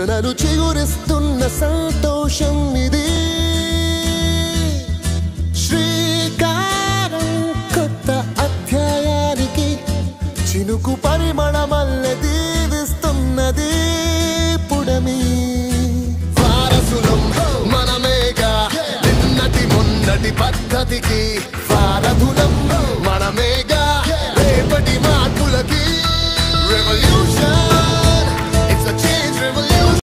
సృజనలు చిగురిస్తున్న సంతోషం ఇది. శ్రీకారం కొత్త అధ్యాయానికి చినుకు పరిమళమల్లె దీవిస్తున్నది పుడమి. వారసులం మనమేగా నిన్నటి మొన్నటి పద్ధతికి